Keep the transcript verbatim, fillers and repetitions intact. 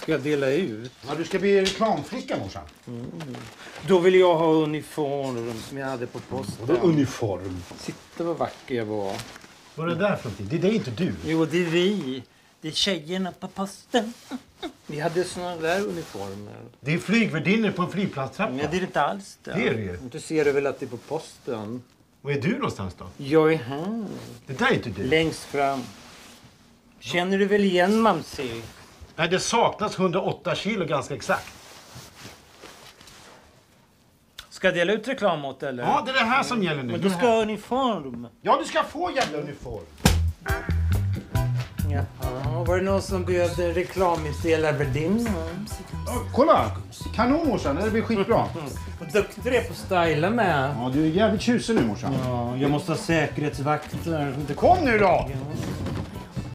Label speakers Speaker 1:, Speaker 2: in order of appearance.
Speaker 1: Ska jag dela ut?
Speaker 2: Ja, du ska bli reklamflicka, morsan.
Speaker 1: Mm. Då vill jag ha uniform som jag hade på posten.
Speaker 2: Vadå uniform?
Speaker 1: Sitta vad vacker jag var.
Speaker 2: Vad är det där för någonting? Det är det inte du.
Speaker 1: Jo, det är vi. Det är tjejerna på posten. Vi hade såna där uniformer.
Speaker 2: Det är flygvärdinner på en flygplatstrappa.
Speaker 1: Nej, det är inte alls det.
Speaker 2: Det är det ju.
Speaker 1: Du ser väl att det är på posten.
Speaker 2: Var är du någonstans då?
Speaker 1: Jag är här.
Speaker 2: Det där är inte du.
Speaker 1: Längst fram. Känner du väl igen Mamsi?
Speaker 2: Nej, det saknas hundraåtta kilo ganska exakt.
Speaker 1: Ska jag dela ut reklam åt eller?
Speaker 2: Ja, det är det här som gäller nu.
Speaker 1: Men du ska ha uniform.
Speaker 2: Ja, du ska få jävla uniform.
Speaker 1: Jaha, var det någon som behövde reklaminspelare-värdinna?
Speaker 2: Ja, kolla! Kanon, morsan. Det blir skitbra.
Speaker 1: Vad duktig du är på att styla med.
Speaker 2: Ja, du är jävligt tjusig nu, morsan.
Speaker 1: Ja, jag måste ha säkerhetsvakter.
Speaker 2: Kom nu då!
Speaker 1: Ja.